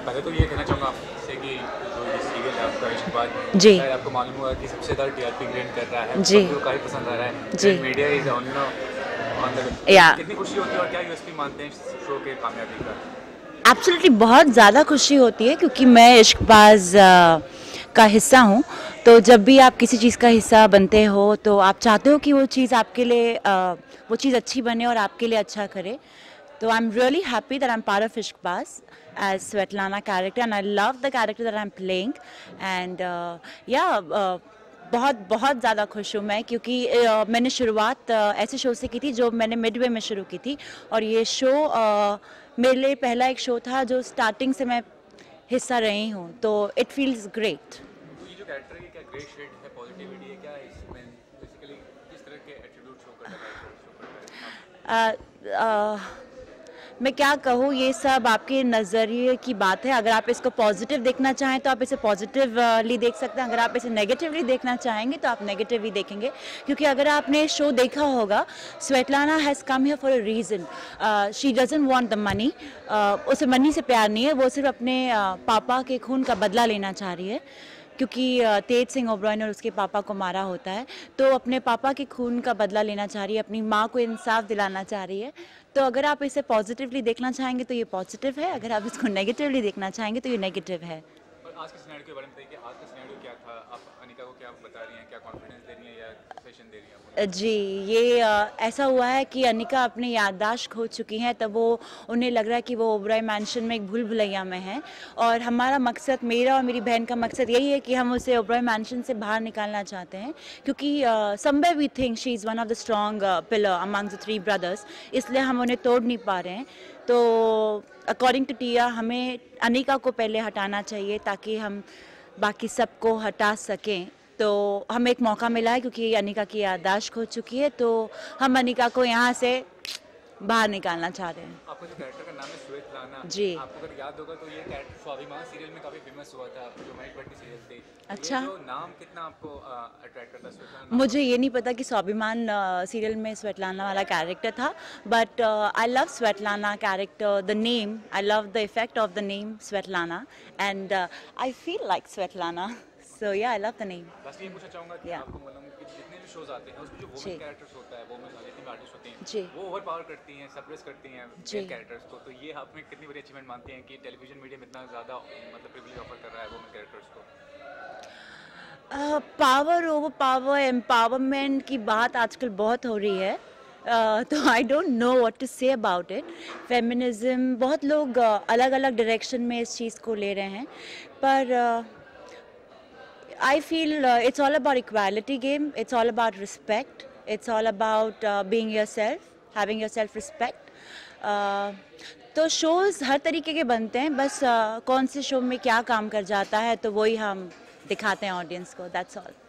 पहले तो ये कहना चाहूँगा आपसे कि जो ये सीरियल है आपका इश्क़-बाज़, जी। शायद आपको मालूम होगा कि सबसे ज़्यादा टीआरपी गेन कर रहा है, जी। सबको काफ़ी पसंद आ रहा है। जी। मीडिया इज़ ऑन द या कितनी खुशी होती है और क्या यूएसपी मानते हैं इस शो के कामयाबी का? एब्सोल्युटली बहुत ज़्यादा खुशी होती है क्योंकि मैं इश्क़-बाज़ का हिस्सा हूँ। तो जब भी आप किसी चीज़ का हिस्सा बनते हो तो आप चाहते हो कि वो चीज़ आपके लिए वो चीज़ अच्छी बने और आपके लिए अच्छा करे। So I'm really happy that I'm part of Ishqbaaz as Svetlana character and I love the character that I'm playing and बहुत बहुत ज़्यादा खुश हूँ मैं क्योंकि मैंने शुरुआत ऐसे शो से की थी जो मैंने मिडवे में शुरू की थी और ये शो मेरे लिए पहला एक शो था जो स्टार्टिंग से मैं हिस्सा रही हूँ तो इट फील्स ग्रेट। तो ये जो कैरेक्टर है क्या ग्रे शेड है, पॉजिटिविटी है क्या इसमें बेसिकली किस तरह के एट्रीब्यूट शो करता है शो करता है? मैं क्या कहूँ ये सब आपके नज़रिए की बात है। अगर आप इसको पॉजिटिव देखना चाहें तो आप इसे पॉजिटिवली देख सकते हैं, अगर आप इसे नेगेटिवली देखना चाहेंगे तो आप नेगेटिवली देखेंगे क्योंकि अगर आपने शो देखा होगा Svetlana has come here for a reason. She doesn't want the money, उसे मनी से प्यार नहीं है, वो सिर्फ अपने पापा के खून का बदला लेना चाह रही है क्योंकि तेज सिंह ओबरॉय ने उसके पापा को मारा होता है तो अपने पापा के खून का बदला लेना चाह रही है, अपनी माँ को इंसाफ दिलाना चाह रही है। तो अगर आप इसे पॉजिटिवली देखना चाहेंगे तो ये पॉजिटिव है, अगर आप इसको नेगेटिवली देखना चाहेंगे तो ये नेगेटिव है। और आज के सिनेरियो के बारे में बताइए कि आज का सिनेरियो क्या था? आप अनिका को क्या बता रही हैं? क्या कॉन्फिडेंस दे रही हैं या सजेशन दे रही हैं आप? जी, ये ऐसा हुआ है कि अनिका अपनी याददाश्त खो चुकी हैं तब वो उन्हें लग रहा है कि वो ओबराय मैंशन में एक भूल-भुलैया में हैं और हमारा मकसद, मेरा और मेरी बहन का मकसद यही है कि हम उसे ओबराय मैंशन से बाहर निकालना चाहते हैं क्योंकि somewhere we think she is one of the strong pillar amongst the 3 brothers, इसलिए हम उन्हें तोड़ नहीं पा रहे हैं। तो अकॉर्डिंग टू टिया हमें अनिका को पहले हटाना चाहिए ताकि हम बाकी सबको हटा सकें। तो हमें एक मौका मिला है क्योंकि अनिका की याददाश्त खो चुकी है तो हम अनिका को यहाँ से बाहर निकालना चाह रहे हैं। आपका जो कैरेक्टर का नाम है स्वेतलाना, जी। आपको अगर याद होगा तो ये कैरेक्टर स्वाभिमान सीरियल में काफ़ी फेमस हुआ था, जो महेश भट्ट की सीरियल थी। अच्छा। ये जो नाम कितना आपको अट्रैक्ट करता है स्वेतलाना? मुझे ये नहीं पता कि स्वाभिमान सीरियल में स्वेटलाना वाला कैरेक्टर था but I love Svetlana character, the name, I love the effect of the name Svetlana and I feel like Svetlana, so yeah I love the name. बस ये पूछना चाहूँगा कि आपको मालूम कि जितने भी शोज आते हैं उसमें जो वुमेन कैरेक्टर्स होता है, वुमेन जितने भी आर्टिस्ट होते जी। हैं वो ओवर पावर करती हैं, सप्रेस करती हैं जी। मेन कैरेक्टर्स को, तो ये आप में कितनी बड़ी अचीवमेंट मानती हैं कि टेलीविजन मीडिया में इतना ज़्यादा मतलब प्रिविलेज ऑफर कर रहा है वुमेन कैरेक्टर्स को? पावर ओवर पावर एम्पावरमेंट की बात आजकल बहुत हो रही है तो I don't know what to say about it. Feminism बहुत लोग अलग अलग डायरेक्शन में इस चीज़ को ले रहे हैं पर I feel it's all about equality game, it's all about respect, it's all about being yourself, having your self respect. तो शोज़ हर तरीके के बनते हैं, बस कौन से शो में क्या काम कर जाता है तो वही हम दिखाते हैं ऑडियंस को, दैट्स ऑल।